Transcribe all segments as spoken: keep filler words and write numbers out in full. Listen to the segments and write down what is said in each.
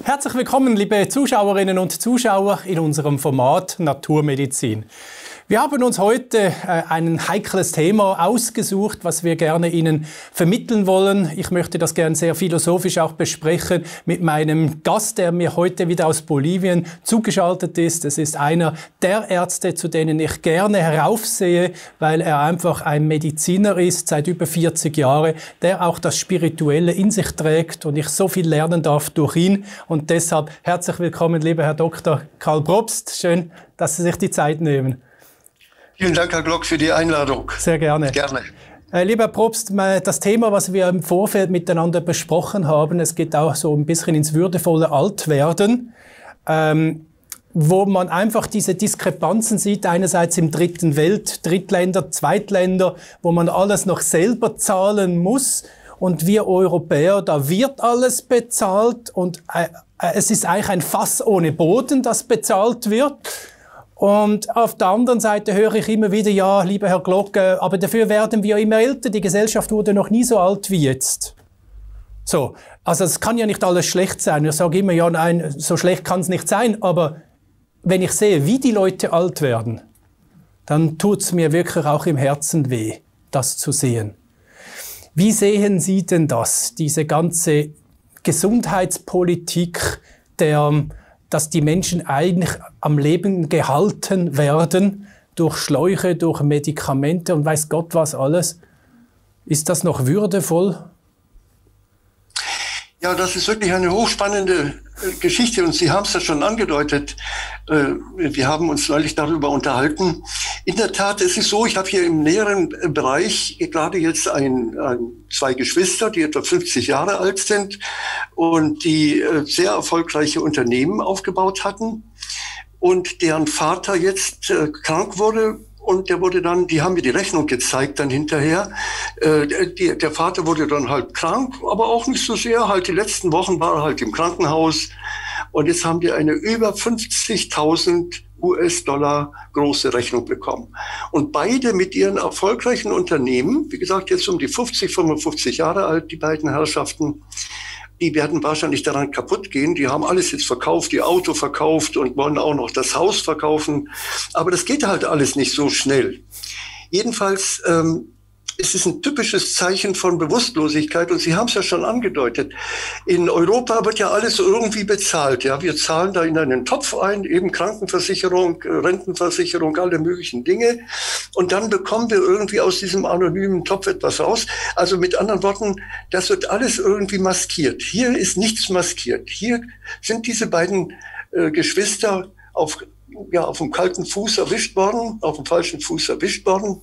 Herzlich willkommen, liebe Zuschauerinnen und Zuschauer, in unserem Format Naturmedizin. Wir haben uns heute äh, ein heikles Thema ausgesucht, was wir gerne Ihnen vermitteln wollen. Ich möchte das gerne sehr philosophisch auch besprechen mit meinem Gast, der mir heute wieder aus Bolivien zugeschaltet ist. Es ist einer der Ärzte, zu denen ich gerne heraufsehe, weil er einfach ein Mediziner ist, seit über vierzig Jahren, der auch das Spirituelle in sich trägt und ich so viel lernen darf durch ihn. Und deshalb herzlich willkommen, lieber Herr Doktor Karl Probst. Schön, dass Sie sich die Zeit nehmen. Vielen Dank, Herr Glock, für die Einladung. Sehr gerne. Gerne. Äh, lieber Herr Probst, das Thema, was wir im Vorfeld miteinander besprochen haben, es geht auch so ein bisschen ins würdevolle Altwerden, ähm, wo man einfach diese Diskrepanzen sieht, einerseits im dritten Welt, Drittländer, Zweitländer, wo man alles noch selber zahlen muss und wir Europäer, da wird alles bezahlt und äh, es ist eigentlich ein Fass ohne Boden, das bezahlt wird. Und auf der anderen Seite höre ich immer wieder, ja, lieber Herr Glocke, aber dafür werden wir immer älter. Die Gesellschaft wurde noch nie so alt wie jetzt. So, also es kann ja nicht alles schlecht sein. Ich sage immer, ja, nein, so schlecht kann es nicht sein. Aber wenn ich sehe, wie die Leute alt werden, dann tut es mir wirklich auch im Herzen weh, das zu sehen. Wie sehen Sie denn das, diese ganze Gesundheitspolitik der dass die Menschen eigentlich am Leben gehalten werden durch Schläuche, durch Medikamente und weiß Gott was alles. Ist das noch würdevoll? Ja, das ist wirklich eine hochspannende Geschichte und Sie haben es ja schon angedeutet. Wir haben uns neulich darüber unterhalten. In der Tat, es ist so, ich habe hier im näheren Bereich gerade jetzt ein, ein, zwei Geschwister, die etwa fünfzig Jahre alt sind und die sehr erfolgreiche Unternehmen aufgebaut hatten und deren Vater jetzt krank wurde. Und der wurde dann, die haben mir die Rechnung gezeigt dann hinterher. Äh, die, der Vater wurde dann halt krank, aber auch nicht so sehr. Halt die letzten Wochen war er halt im Krankenhaus. Und jetzt haben die eine über fünfzigtausend US-Dollar große Rechnung bekommen. Und beide mit ihren erfolgreichen Unternehmen, wie gesagt, jetzt um die fünfzig, fünfundfünfzig Jahre alt, die beiden Herrschaften, die werden wahrscheinlich daran kaputt gehen. Die haben alles jetzt verkauft, die Auto verkauft und wollen auch noch das Haus verkaufen. Aber das geht halt alles nicht so schnell. Jedenfalls ähm, es ist ein typisches Zeichen von Bewusstlosigkeit. Und Sie haben es ja schon angedeutet. In Europa wird ja alles irgendwie bezahlt. Ja, wir zahlen da in einen Topf ein, eben Krankenversicherung, Rentenversicherung, alle möglichen Dinge. Und dann bekommen wir irgendwie aus diesem anonymen Topf etwas raus. Also mit anderen Worten, das wird alles irgendwie maskiert. Hier ist nichts maskiert. Hier sind diese beiden äh, Geschwister auf, ja, auf dem kalten Fuß erwischt worden, auf dem falschen Fuß erwischt worden.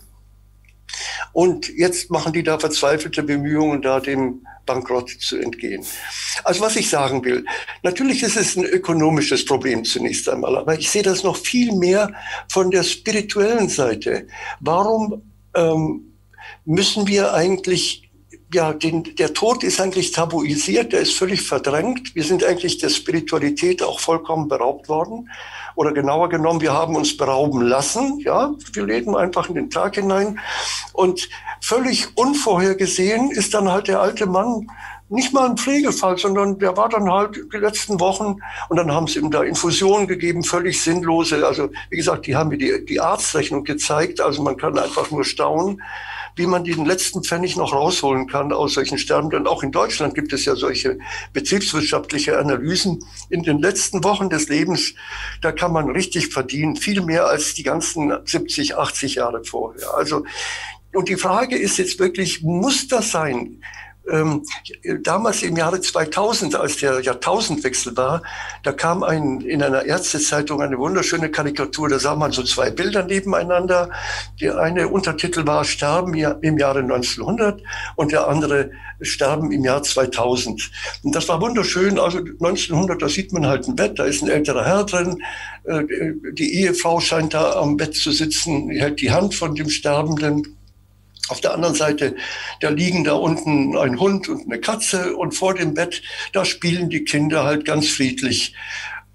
Und jetzt machen die da verzweifelte Bemühungen, da dem Bankrott zu entgehen. Also was ich sagen will, natürlich ist es ein ökonomisches Problem zunächst einmal, aber ich sehe das noch viel mehr von der spirituellen Seite. Warum ähm, müssen wir eigentlich, ja, den, der Tod ist eigentlich tabuisiert, der ist völlig verdrängt. Wir sind eigentlich der Spiritualität auch vollkommen beraubt worden. Oder genauer genommen, wir haben uns berauben lassen. Ja, wir leben einfach in den Tag hinein. Und völlig unvorhergesehen ist dann halt der alte Mann nicht mal ein Pflegefall, sondern der war dann halt die letzten Wochen und dann haben sie ihm da Infusionen gegeben, völlig sinnlose. Also wie gesagt, die haben mir die, die Arztrechnung gezeigt. Also man kann einfach nur staunen, wie man den letzten Pfennig noch rausholen kann aus solchen Sterbenden. Auch in Deutschland gibt es ja solche betriebswirtschaftliche Analysen. In den letzten Wochen des Lebens, da kann man richtig verdienen, viel mehr als die ganzen siebzig, achtzig Jahre vorher. Also, und die Frage ist jetzt wirklich, muss das sein? Ähm, damals im Jahre zweitausend, als der Jahrtausendwechsel war, da kam ein, in einer Ärztezeitung eine wunderschöne Karikatur, da sah man so zwei Bilder nebeneinander. Der eine Untertitel war Sterben im Jahre neunzehnhundert und der andere Sterben im Jahr zweitausend. Und das war wunderschön, also neunzehnhundert, da sieht man halt ein Bett, da ist ein älterer Herr drin, die Ehefrau scheint da am Bett zu sitzen, hält die Hand von dem Sterbenden. Auf der anderen Seite, da liegen da unten ein Hund und eine Katze und vor dem Bett, da spielen die Kinder halt ganz friedlich.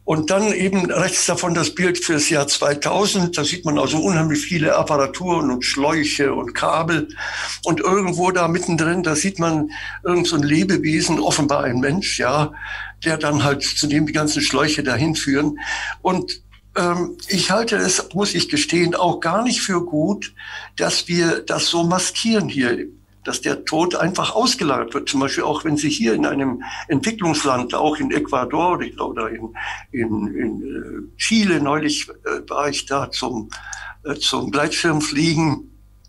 Und dann eben rechts davon das Bild fürs Jahr zweitausend. Da sieht man also unheimlich viele Apparaturen und Schläuche und Kabel. Und irgendwo da mittendrin, da sieht man irgend so ein Lebewesen, offenbar ein Mensch, ja, der dann halt zu dem die ganzen Schläuche dahin führen. Und ähm, ich halte es, muss ich gestehen, auch gar nicht für gut, dass wir das so maskieren hier, dass der Tod einfach ausgelagert wird. Zum Beispiel auch, wenn Sie hier in einem Entwicklungsland, auch in Ecuador oder in, in, in Chile, neulich äh, war ich da zum, äh, zum Gleitschirmfliegen,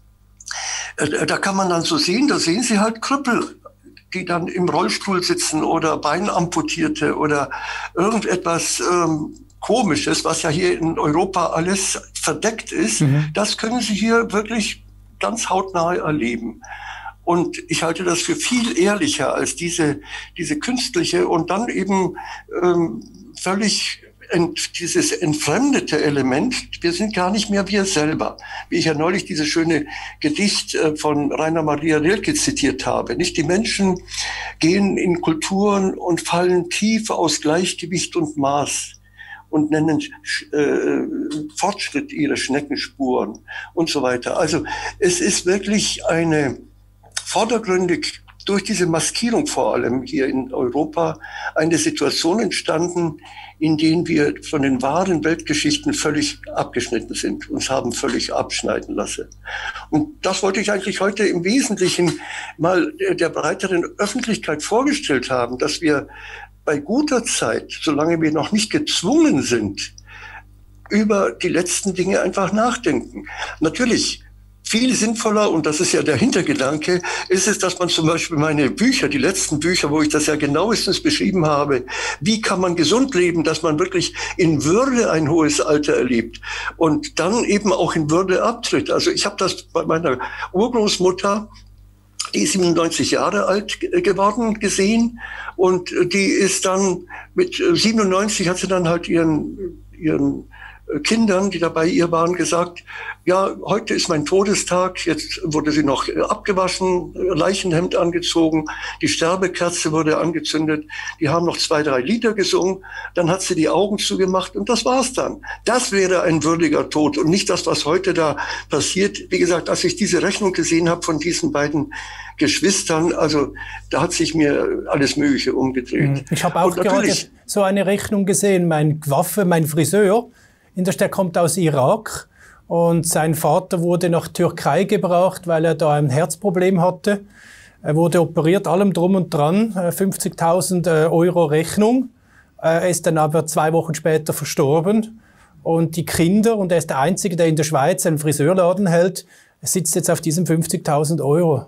äh, da kann man dann so sehen, da sehen Sie halt Krüppel, die dann im Rollstuhl sitzen oder Beinamputierte oder irgendetwas ähm, Komisches, was ja hier in Europa alles verdeckt ist. Mhm. Das können Sie hier wirklich ganz hautnah erleben. Und ich halte das für viel ehrlicher als diese, diese künstliche und dann eben ähm, völlig ent, dieses entfremdete Element. Wir sind gar nicht mehr wir selber. Wie ich ja neulich dieses schöne Gedicht äh, von Rainer Maria Rilke zitiert habe. Nicht die Menschen gehen in Kulturen und fallen tief aus Gleichgewicht und Maß und nennen äh, Fortschritt ihre Schneckenspuren und so weiter. Also es ist wirklich eine vordergründig durch diese Maskierung vor allem hier in Europa eine Situation entstanden, in denen wir von den wahren Weltgeschichten völlig abgeschnitten sind, uns haben völlig abschneiden lassen. Und das wollte ich eigentlich heute im Wesentlichen mal der breiteren Öffentlichkeit vorgestellt haben, dass wir bei guter Zeit, solange wir noch nicht gezwungen sind, über die letzten Dinge einfach nachdenken. Natürlich, viel sinnvoller, und das ist ja der Hintergedanke, ist es, dass man zum Beispiel meine Bücher, die letzten Bücher, wo ich das ja genauestens beschrieben habe, wie kann man gesund leben, dass man wirklich in Würde ein hohes Alter erlebt und dann eben auch in Würde abtritt. Also ich habe das bei meiner Urgroßmutter, die ist siebenundneunzig Jahre alt geworden, gesehen, und die ist dann mit siebenundneunzig hat sie dann halt ihren, ihren Kindern, die da bei ihr waren, gesagt, ja, heute ist mein Todestag. Jetzt wurde sie noch abgewaschen, Leichenhemd angezogen, die Sterbekerze wurde angezündet, die haben noch zwei, drei Lieder gesungen, dann hat sie die Augen zugemacht und das war's dann. Das wäre ein würdiger Tod und nicht das, was heute da passiert. Wie gesagt, als ich diese Rechnung gesehen habe von diesen beiden Geschwistern, also da hat sich mir alles Mögliche umgedreht. Ich habe auch gerade so eine Rechnung gesehen, mein Waffe, mein Friseur, der kommt aus Irak und sein Vater wurde nach Türkei gebracht, weil er da ein Herzproblem hatte. Er wurde operiert, allem drum und dran, fünfzigtausend Euro Rechnung. Er ist dann aber zwei Wochen später verstorben. Und die Kinder, und er ist der Einzige, der in der Schweiz einen Friseurladen hält, sitzt jetzt auf diesen fünfzigtausend Euro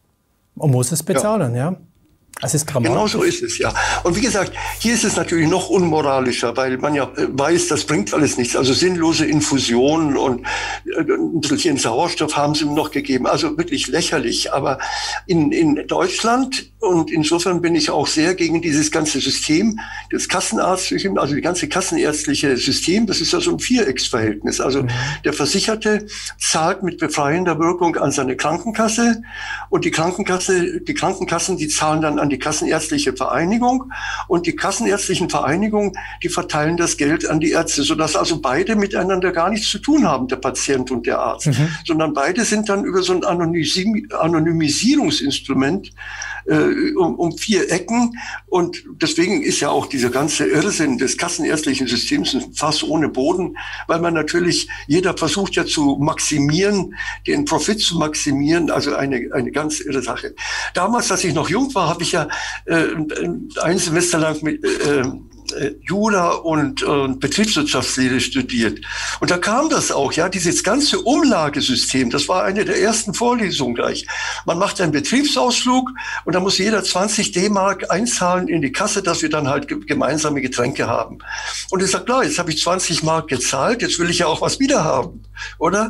und muss es bezahlen, ja. ja. Das ist dramatisch. Genau so ist es, ja. Und wie gesagt, hier ist es natürlich noch unmoralischer, weil man ja weiß, das bringt alles nichts. Also sinnlose Infusionen und ein bisschen Sauerstoff haben sie ihm noch gegeben. Also wirklich lächerlich. Aber in, in Deutschland, und insofern bin ich auch sehr gegen dieses ganze System, das Kassenärztliche, also die ganze kassenärztliche System, das ist ja so ein Vierecksverhältnis. Also mhm. der Versicherte zahlt mit befreiender Wirkung an seine Krankenkasse und die Krankenkasse, die Krankenkassen, die zahlen dann an die Kassenärztliche Vereinigung und die kassenärztlichen Vereinigungen, die verteilen das Geld an die Ärzte, sodass also beide miteinander gar nichts zu tun haben, der Patient und der Arzt, mhm. sondern beide sind dann über so ein Anonymis- Anonymisierungsinstrument äh, um, um vier Ecken, und deswegen ist ja auch dieser ganze Irrsinn des kassenärztlichen Systems ein Fass ohne Boden, weil man natürlich, jeder versucht ja zu maximieren, den Profit zu maximieren, also eine, eine ganz irre Sache. Damals, als ich noch jung war, habe ich ja äh, ein Semester lang mit äh, Jura und äh, Betriebswirtschaftslehre studiert. Und da kam das auch, ja, dieses ganze Umlagesystem, das war eine der ersten Vorlesungen gleich. Man macht einen Betriebsausflug und da muss jeder zwanzig D-Mark einzahlen in die Kasse, dass wir dann halt ge- gemeinsame Getränke haben. Und ich sage, klar, jetzt habe ich zwanzig Mark gezahlt, jetzt will ich ja auch was wieder haben, oder?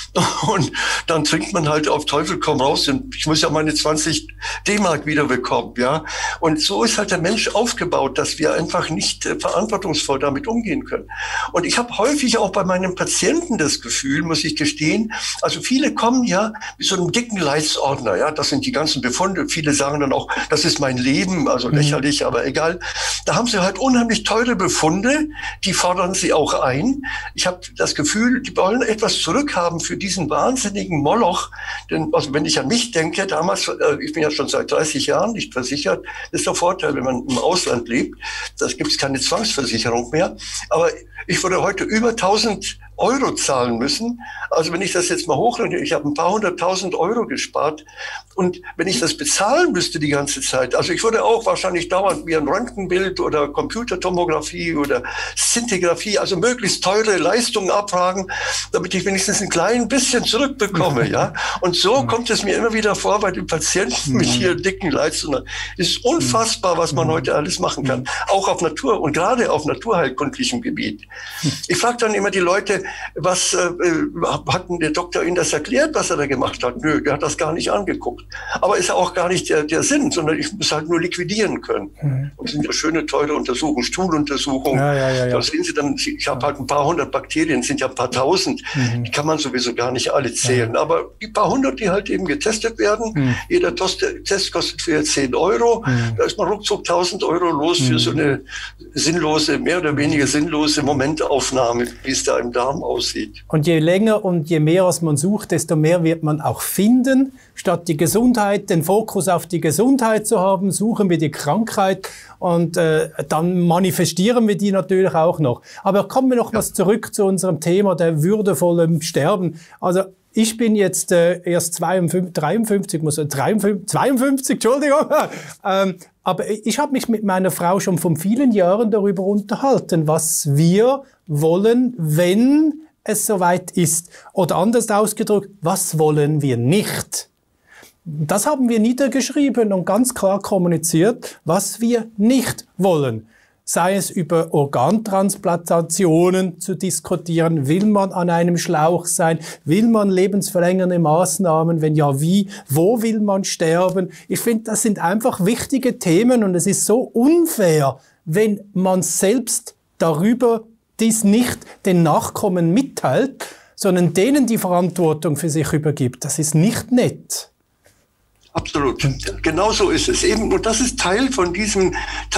Und dann trinkt man halt auf Teufel komm raus und ich muss ja meine zwanzig D-Mark wieder bekommen, ja. Und so ist halt der Mensch aufgebaut, dass wir einfach nicht äh, verantwortungsvoll damit umgehen können. Und ich habe häufig auch bei meinen Patienten das Gefühl, muss ich gestehen, also viele kommen ja mit so einem dicken Leitsordner, ja, das sind die ganzen Befunde. Viele sagen dann auch, das ist mein Leben, also lächerlich, mhm. aber egal. Da haben sie halt unheimlich teure Befunde, die fordern sie auch ein. Ich habe das Gefühl, die wollen etwas zurückhaben für diesen wahnsinnigen Moloch. Denn also wenn ich an mich denke, damals, äh, ich bin ja schon seit dreißig Jahren nicht versichert, das ist der Vorteil, wenn man im Ausland lebt, da gibt es keine Zwangsversicherung mehr. Aber ich würde heute über tausend Euro zahlen müssen. Also wenn ich das jetzt mal hochrechne, ich habe ein paar hunderttausend Euro gespart. Und wenn ich das bezahlen müsste die ganze Zeit, also ich würde auch wahrscheinlich dauernd wie ein Röntgenbild oder Computertomographie oder Szintigraphie, also möglichst teure Leistungen abfragen, damit ich wenigstens ein klein bisschen zurückbekomme, ja. Und so kommt es mir immer wieder vor bei den Patienten mit hier dicken Leistungen. Es ist unfassbar, was man heute alles machen kann. Auch auf Natur und gerade auf naturheilkundlichem Gebiet. Ich frage dann immer die Leute, was äh, hat denn der Doktor Ihnen das erklärt, was er da gemacht hat? Nö, der hat das gar nicht angeguckt. Aber ist ja auch gar nicht der, der Sinn, sondern ich muss halt nur liquidieren können. Mhm. Und das sind ja schöne, teure Untersuchungen, Stuhluntersuchungen. Ja, ja, ja, ja. Da sehen Sie dann, ich habe halt ein paar hundert Bakterien, sind ja ein paar tausend. Mhm. Die kann man sowieso gar nicht alle zählen. Ja. Aber die paar hundert, die halt eben getestet werden, mhm. jeder Test kostet für zehn Euro. Mhm. Da ist man ruckzuck tausend Euro los mhm. für so eine sinnlose, mehr oder weniger sinnlose Momentaufnahme, wie es da im Darm aussieht. Und je länger und je mehr als man sucht, desto mehr wird man auch finden. Statt die Gesundheit, den Fokus auf die Gesundheit zu haben, suchen wir die Krankheit und äh, dann manifestieren wir die natürlich auch noch. Aber kommen wir noch ja. was zurück zu unserem Thema der würdevollen Sterben. Also ich bin jetzt äh, erst zweiundfünfzig, dreiundfünfzig, muss dreiundfünfzig, zweiundfünfzig, Entschuldigung. ähm, aber ich habe mich mit meiner Frau schon vor vielen Jahren darüber unterhalten, was wir wollen, wenn es soweit ist. Oder anders ausgedrückt, was wollen wir nicht? Das haben wir niedergeschrieben und ganz klar kommuniziert, was wir nicht wollen. Sei es über Organtransplantationen zu diskutieren, will man an einem Schlauch sein, will man lebensverlängernde Maßnahmen, wenn ja wie, wo will man sterben? Ich finde, das sind einfach wichtige Themen und es ist so unfair, wenn man selbst darüber dies nicht den Nachkommen mitteilt, sondern denen die Verantwortung für sich übergibt. Das ist nicht nett. Absolut. Genau so ist es eben. Und das ist Teil von diesem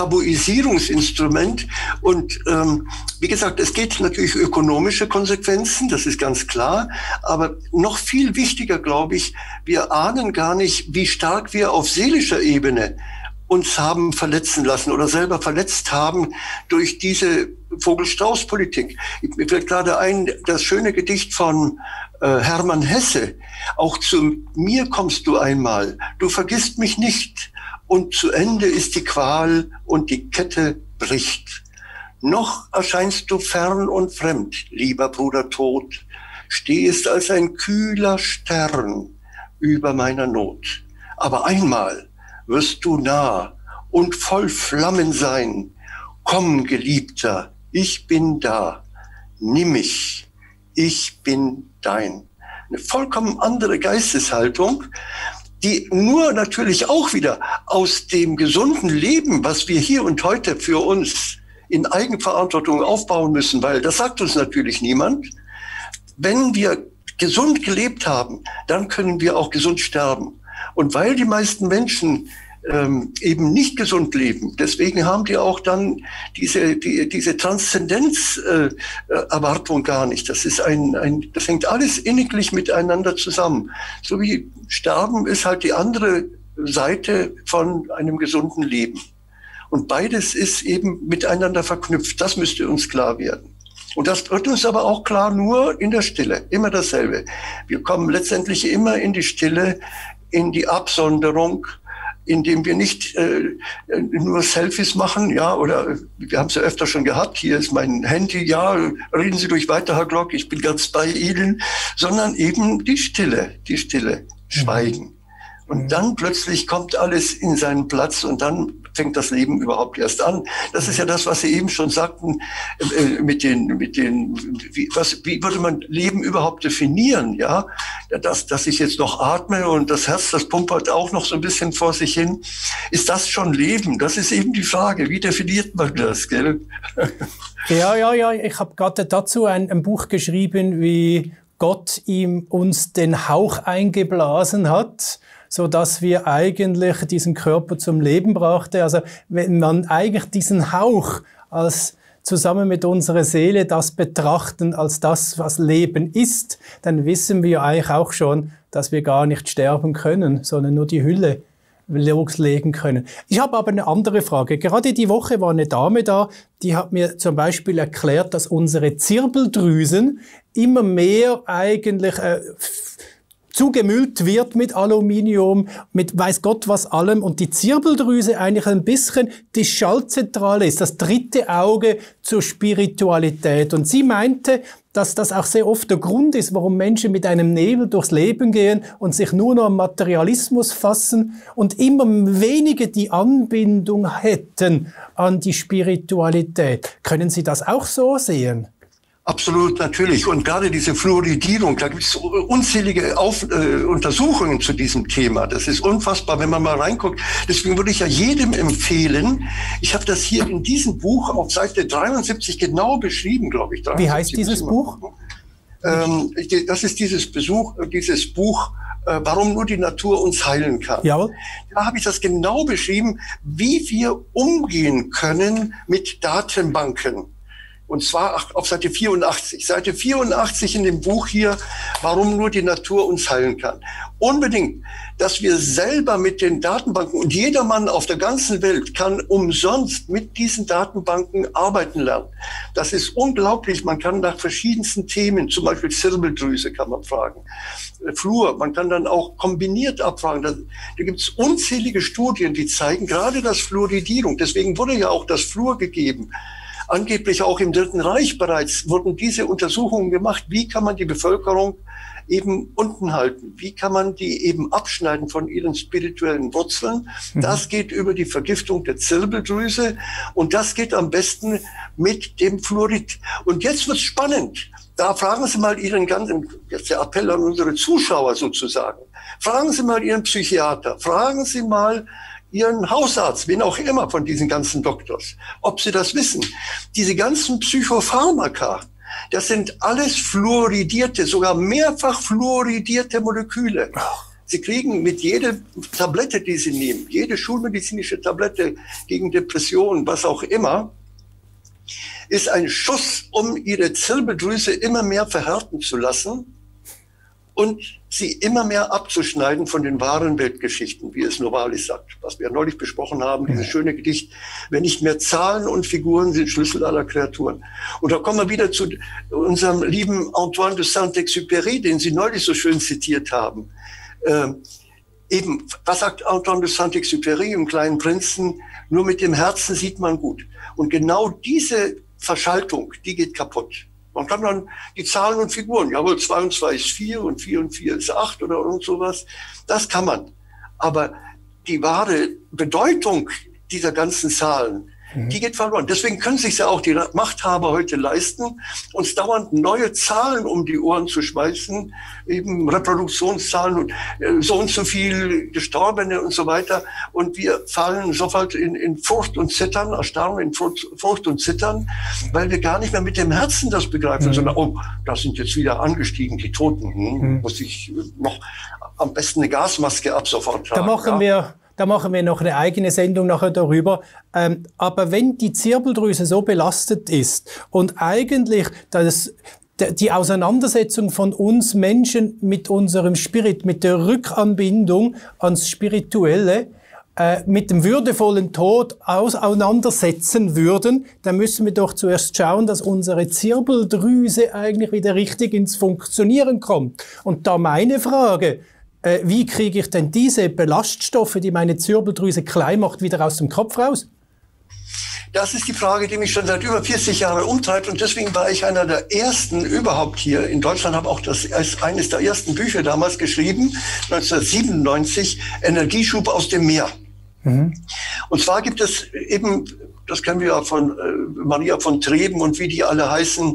Tabuisierungsinstrument. Und ähm, wie gesagt, es geht natürlich ökonomische Konsequenzen, das ist ganz klar. Aber noch viel wichtiger, glaube ich, wir ahnen gar nicht, wie stark wir auf seelischer Ebene uns haben verletzen lassen oder selber verletzt haben durch diese Vogel-Strauß-Politik. Mir fällt gerade ein, das schöne Gedicht von äh, Hermann Hesse. Auch zu mir kommst du einmal, du vergisst mich nicht. Und zu Ende ist die Qual und die Kette bricht. Noch erscheinst du fern und fremd, lieber Bruder Tod, stehst als ein kühler Stern über meiner Not. Aber einmal wirst du nah und voll Flammen sein. Komm, Geliebter, ich bin da. Nimm mich, ich bin dein. Eine vollkommen andere Geisteshaltung, die nur natürlich auch wieder aus dem gesunden Leben, was wir hier und heute für uns in Eigenverantwortung aufbauen müssen, weil das sagt uns natürlich niemand. Wenn wir gesund gelebt haben, dann können wir auch gesund sterben. Und weil die meisten Menschen ähm, eben nicht gesund leben, deswegen haben die auch dann diese die, diese Transzendenzerwartung äh, gar nicht. Das ist ein, ein, das hängt alles inniglich miteinander zusammen. So wie Sterben ist halt die andere Seite von einem gesunden Leben. Und beides ist eben miteinander verknüpft. Das müsste uns klar werden. Und das wird uns aber auch klar nur in der Stille. Immer dasselbe. Wir kommen letztendlich immer in die Stille, in die Absonderung, indem wir nicht äh, nur Selfies machen, ja, oder wir haben es ja öfter schon gehabt, hier ist mein Handy, ja, reden Sie durch weiter, Herr Glock, ich bin ganz bei Ihnen, sondern eben die Stille, die Stille, Schweigen. Und dann plötzlich kommt alles in seinen Platz und dann fängt das Leben überhaupt erst an. Das ist ja das, was Sie eben schon sagten, äh, mit den, mit den, wie, was, wie würde man Leben überhaupt definieren, ja? Dass, dass ich jetzt noch atme und das Herz, das pumpert auch noch so ein bisschen vor sich hin. Ist das schon Leben? Das ist eben die Frage. Wie definiert man das, gell? Ja, ja, ja. Ich habe gerade dazu ein, ein Buch geschrieben, wie Gott ihm uns den Hauch eingeblasen hat, so dass wir eigentlich diesen Körper zum Leben brauchte. Also wenn man eigentlich diesen Hauch als zusammen mit unserer Seele das betrachten als das, was Leben ist, dann wissen wir eigentlich auch schon, dass wir gar nicht sterben können, sondern nur die Hülle loslegen können. Ich habe aber eine andere Frage. Gerade die Woche war eine Dame da, die hat mir zum Beispiel erklärt, dass unsere Zirbeldrüsen immer mehr eigentlich äh, zugemüllt wird mit Aluminium, mit weiß Gott was allem und die Zirbeldrüse eigentlich ein bisschen die Schaltzentrale ist, das dritte Auge zur Spiritualität. Und sie meinte, dass das auch sehr oft der Grund ist, warum Menschen mit einem Nebel durchs Leben gehen und sich nur noch am Materialismus fassen und immer weniger die Anbindung hätten an die Spiritualität. Können Sie das auch so sehen? Absolut, natürlich. Und gerade diese Fluoridierung, da gibt es unzählige Auf äh, Untersuchungen zu diesem Thema. Das ist unfassbar, wenn man mal reinguckt. Deswegen würde ich ja jedem empfehlen, ich habe das hier in diesem Buch auf Seite dreiundsiebzig genau beschrieben, glaube ich. Wie heißt dieses Buch? Ähm, das ist dieses, Besuch, dieses Buch, äh, Warum nur die Natur uns heilen kann. Jawohl. Da habe ich das genau beschrieben, wie wir umgehen können mit Datenbanken. Und zwar auf Seite vierundachtzig. Seite vierundachtzig in dem Buch hier, warum nur die Natur uns heilen kann. Unbedingt, dass wir selber mit den Datenbanken, und jedermann auf der ganzen Welt kann umsonst mit diesen Datenbanken arbeiten lernen. Das ist unglaublich. Man kann nach verschiedensten Themen, zum Beispiel Zirbeldrüse kann man fragen, Fluor, man kann dann auch kombiniert abfragen. Da, da gibt es unzählige Studien, die zeigen gerade das Fluoridierung. Deswegen wurde ja auch das Fluor gegeben. Angeblich auch im Dritten Reich bereits wurden diese Untersuchungen gemacht. Wie kann man die Bevölkerung eben unten halten? Wie kann man die eben abschneiden von ihren spirituellen Wurzeln? Das geht über die Vergiftung der Zirbeldrüse und das geht am besten mit dem Fluorid. Und jetzt wird's spannend. Da fragen Sie mal Ihren ganzen, jetzt der Appell an unsere Zuschauer sozusagen, fragen Sie mal Ihren Psychiater, fragen Sie mal Ihren Hausarzt, wen auch immer von diesen ganzen Doktors, ob sie das wissen. Diese ganzen Psychopharmaka, das sind alles fluoridierte, sogar mehrfach fluoridierte Moleküle. Sie kriegen mit jeder Tablette, die Sie nehmen, jede schulmedizinische Tablette gegen Depressionen, was auch immer, ist ein Schuss, um Ihre Zirbeldrüse immer mehr verhärten zu lassen und sie immer mehr abzuschneiden von den wahren Weltgeschichten, wie es Novalis sagt, was wir neulich besprochen haben, dieses schöne Gedicht, wenn nicht mehr Zahlen und Figuren sind Schlüssel aller Kreaturen. Und da kommen wir wieder zu unserem lieben Antoine de Saint-Exupéry, den Sie neulich so schön zitiert haben. Ähm, eben, was sagt Antoine de Saint-Exupéry im Kleinen Prinzen? Nur mit dem Herzen sieht man gut. Und genau diese Verschaltung, die geht kaputt. Man kann dann die Zahlen und Figuren, jawohl, zwei und zwei ist vier und vier und vier ist acht oder irgend sowas. Das kann man. Aber die wahre Bedeutung dieser ganzen Zahlen, mhm. die geht verloren. Deswegen können sich ja auch die Machthaber heute leisten, uns dauernd neue Zahlen um die Ohren zu schmeißen, eben Reproduktionszahlen und äh, so und so viel Gestorbene und so weiter. Und wir fallen sofort in, in Furcht und Zittern, erstarren in Furcht, Furcht und Zittern, weil wir gar nicht mehr mit dem Herzen das begreifen, mhm. sondern, oh, da sind jetzt wieder angestiegen, die Toten. Hm, mhm. Muss ich noch am besten eine Gasmaske ab sofort tragen. Da machen ja? wir Da machen wir noch eine eigene Sendung nachher darüber. Ähm, aber wenn die Zirbeldrüse so belastet ist und eigentlich das, die Auseinandersetzung von uns Menschen mit unserem Spirit, mit der Rückanbindung ans Spirituelle, äh, mit dem würdevollen Tod auseinandersetzen würden, dann müssen wir doch zuerst schauen, dass unsere Zirbeldrüse eigentlich wieder richtig ins Funktionieren kommt. Und da meine Frage: Wie kriege ich denn diese Ballaststoffe, die meine Zirbeldrüse klein macht, wieder aus dem Kopf raus? Das ist die Frage, die mich schon seit über vierzig Jahren umtreibt. Und deswegen war ich einer der ersten überhaupt hier in Deutschland, habe auch das als eines der ersten Bücher damals geschrieben, neunzehnhundertsiebenundneunzig, Energieschub aus dem Meer. Mhm. Und zwar gibt es eben, das kennen wir ja von äh, Maria von Treben und wie die alle heißen,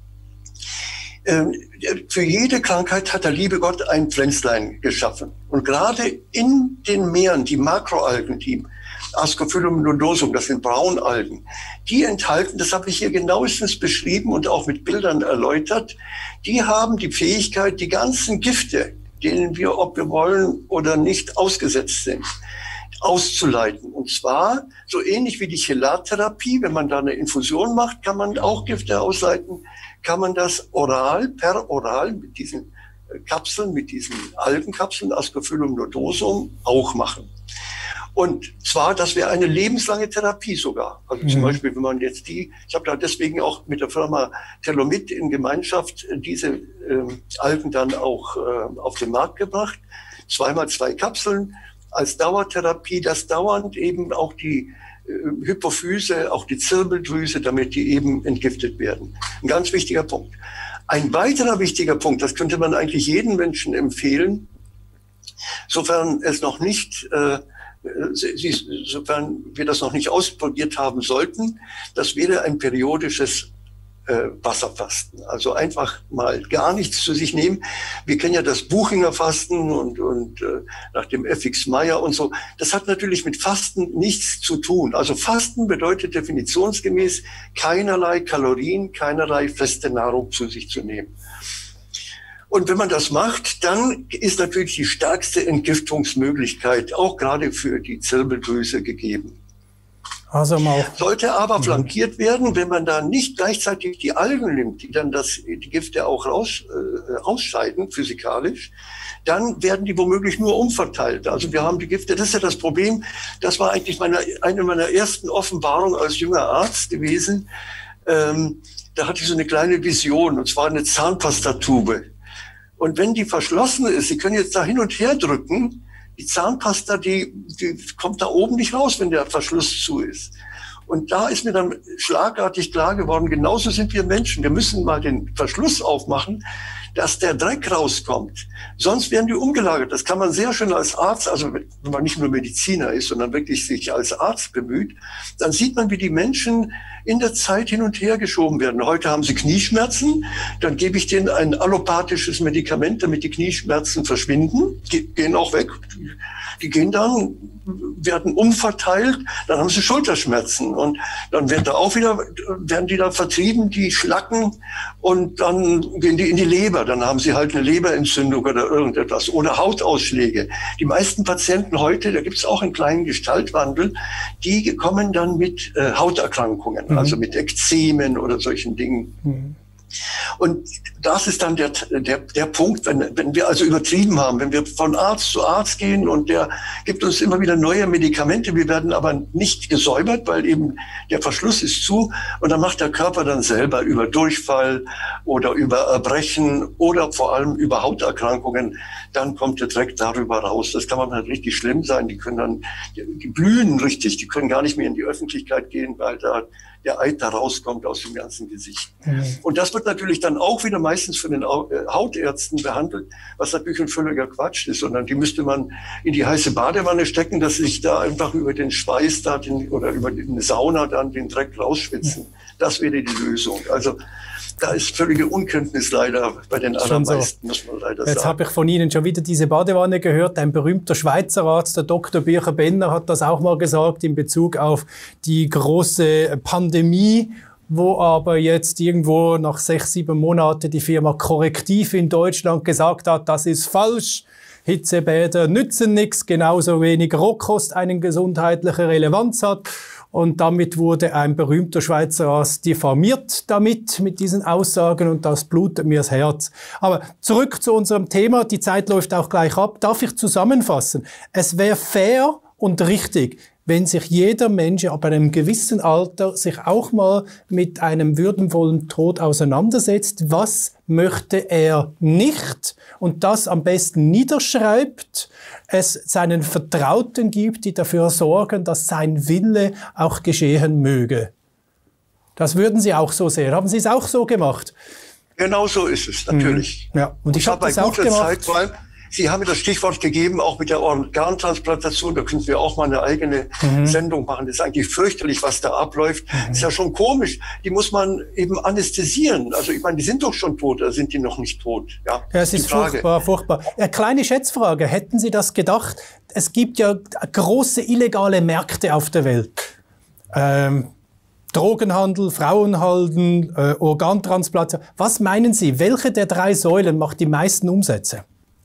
äh, für jede Krankheit hat der liebe Gott ein Pflänzlein geschaffen. Und gerade in den Meeren, die Makroalgen, die Ascophyllum nodosum, das sind Braunalgen, die enthalten, das habe ich hier genauestens beschrieben und auch mit Bildern erläutert, die haben die Fähigkeit, die ganzen Gifte, denen wir, ob wir wollen oder nicht, ausgesetzt sind, auszuleiten. Und zwar so ähnlich wie die Chelattherapie, wenn man da eine Infusion macht, kann man auch Gifte ausleiten, kann man das oral, per oral mit diesen Kapseln, mit diesen Algenkapseln, Ascophyllum nodosum, auch machen. Und zwar, das wäre eine lebenslange Therapie sogar. Also zum mhm. Beispiel, wenn man jetzt die, ich habe da deswegen auch mit der Firma Telomid in Gemeinschaft diese äh, Algen dann auch äh, auf den Markt gebracht. Zweimal zwei Kapseln als Dauertherapie, das dauernd eben auch die äh, Hypophyse, auch die Zirbeldrüse, damit die eben entgiftet werden. Ein ganz wichtiger Punkt. Ein weiterer wichtiger Punkt, das könnte man eigentlich jedem Menschen empfehlen, sofern es noch nicht, äh, Sie, sofern wir das noch nicht ausprobiert haben sollten, das wäre ein periodisches äh, Wasserfasten. Also einfach mal gar nichts zu sich nehmen. Wir kennen ja das Buchinger Fasten und, und äh, nach dem F X Meyer und so. Das hat natürlich mit Fasten nichts zu tun. Also Fasten bedeutet definitionsgemäß keinerlei Kalorien, keinerlei feste Nahrung zu sich zu nehmen. Und wenn man das macht, dann ist natürlich die stärkste Entgiftungsmöglichkeit auch gerade für die Zirbeldrüse gegeben. Also mal. Sollte aber mhm. flankiert werden, wenn man da nicht gleichzeitig die Algen nimmt, die dann das, die Gifte auch raus, äh, ausscheiden, physikalisch, dann werden die womöglich nur umverteilt. Also wir haben die Gifte, das ist ja das Problem, das war eigentlich meine, eine meiner ersten Offenbarungen als junger Arzt gewesen. Ähm, da hatte ich so eine kleine Vision, und zwar eine Zahnpastatube. Und wenn die verschlossen ist, Sie können jetzt da hin und her drücken, die Zahnpasta, die, die kommt da oben nicht raus, wenn der Verschluss zu ist. Und da ist mir dann schlagartig klar geworden, genauso sind wir Menschen. Wir müssen mal den Verschluss aufmachen, dass der Dreck rauskommt. Sonst werden die umgelagert. Das kann man sehr schön als Arzt, also wenn man nicht nur Mediziner ist, sondern wirklich sich als Arzt bemüht, dann sieht man, wie die Menschen in der Zeit hin und her geschoben werden. Heute haben sie Knieschmerzen, dann gebe ich denen ein allopathisches Medikament, damit die Knieschmerzen verschwinden, Ge- gehen auch weg. Die gehen dann, werden umverteilt, dann haben sie Schulterschmerzen und dann werden da auch wieder, werden die da vertrieben, die Schlacken, und dann gehen die in die Leber, dann haben sie halt eine Leberentzündung oder irgendetwas oder Hautausschläge. Die meisten Patienten heute, da gibt es auch einen kleinen Gestaltwandel, die kommen dann mit äh, Hauterkrankungen, mhm. also mit Ekzemen oder solchen Dingen. Mhm. Und das ist dann der, der, der Punkt, wenn, wenn wir also übertrieben haben, wenn wir von Arzt zu Arzt gehen und der gibt uns immer wieder neue Medikamente, wir werden aber nicht gesäubert, weil eben der Verschluss ist zu, und dann macht der Körper dann selber über Durchfall oder über Erbrechen oder vor allem über Hauterkrankungen, dann kommt der Dreck darüber raus. Das kann man halt richtig schlimm sein, die können dann, die, die blühen richtig, die können gar nicht mehr in die Öffentlichkeit gehen, weil da der Eiter rauskommt aus dem ganzen Gesicht. Mhm. Und das wird natürlich dann auch wieder meistens von den Hautärzten behandelt, was natürlich ein völliger Quatsch ist, sondern die müsste man in die heiße Badewanne stecken, dass sie sich da einfach über den Schweiß da den, oder über die Sauna dann den Dreck rausschwitzen. Mhm. Das wäre die Lösung. Also da ist völlige Unkenntnis leider bei den allermeisten, so. Muss man leider Jetzt sagen. habe ich von Ihnen schon wieder diese Badewanne gehört. Ein berühmter Schweizer Arzt, der Doktor Bücher-Benner, hat das auch mal gesagt in Bezug auf die große Pandemie, wo aber jetzt irgendwo nach sechs, sieben Monaten die Firma Correctiv in Deutschland gesagt hat, das ist falsch. Hitzebäder nützen nichts, genauso wenig Rohkost eine gesundheitliche Relevanz hat. Und damit wurde ein berühmter Schweizer Arzt diffamiert damit, mit diesen Aussagen, und das blutet mir das Herz. Aber zurück zu unserem Thema, die Zeit läuft auch gleich ab. Darf ich zusammenfassen? Es wäre fair und richtig, wenn sich jeder Mensch ab einem gewissen Alter sich auch mal mit einem würdevollen Tod auseinandersetzt. Was möchte er nicht? Und das am besten niederschreibt, es seinen Vertrauten gibt, die dafür sorgen, dass sein Wille auch geschehen möge. Das würden Sie auch so sehen. Haben Sie es auch so gemacht? Genau so ist es, natürlich. Mhm. Ja, und ich habe das auch gemacht. Zeit, vor allem, Sie haben mir das Stichwort gegeben, auch mit der Organtransplantation. Da können wir auch mal eine eigene mhm. Sendung machen. Das ist eigentlich fürchterlich, was da abläuft. Mhm. Das ist ja schon komisch. Die muss man eben anästhesieren. Also ich meine, die sind doch schon tot, oder sind die noch nicht tot? Ja, ja es ist furchtbar, furchtbar. Eine kleine Schätzfrage. Hätten Sie das gedacht? Es gibt ja große illegale Märkte auf der Welt. Ähm, Drogenhandel, Frauenhandel, äh, Organtransplantation. Was meinen Sie, welche der drei Säulen macht die meisten Umsätze?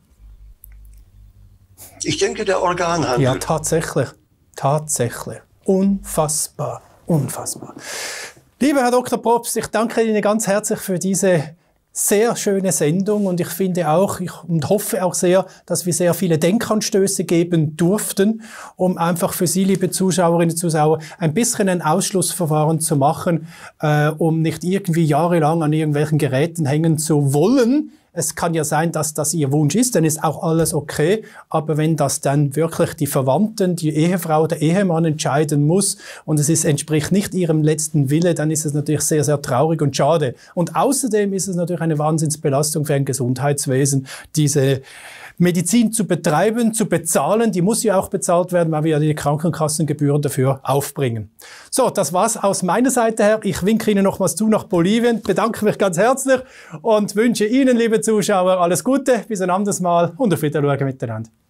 Ich denke, der Organhandel. Ja, tatsächlich. Tatsächlich. Unfassbar. Unfassbar. Lieber Herr Doktor Probst, ich danke Ihnen ganz herzlich für diese sehr schöne Sendung und ich finde auch ich, und hoffe auch sehr, dass wir sehr viele Denkanstöße geben durften, um einfach für Sie, liebe Zuschauerinnen und Zuschauer, ein bisschen ein Ausschlussverfahren zu machen, äh, um nicht irgendwie jahrelang an irgendwelchen Geräten hängen zu wollen. Es kann ja sein, dass das Ihr Wunsch ist, dann ist auch alles okay. Aber wenn das dann wirklich die Verwandten, die Ehefrau, der Ehemann entscheiden muss und es ist, entspricht nicht ihrem letzten Wille, dann ist es natürlich sehr, sehr traurig und schade. Und außerdem ist es natürlich eine Wahnsinnsbelastung für ein Gesundheitswesen, diese Medizin zu betreiben, zu bezahlen. Die muss ja auch bezahlt werden, weil wir ja die Krankenkassengebühren dafür aufbringen. So, das war's aus meiner Seite her. Ich winke Ihnen nochmals zu nach Bolivien, bedanke mich ganz herzlich und wünsche Ihnen, liebe Zuschauer, alles Gute, bis ein anderes Mal und auf Wiedersehen miteinander.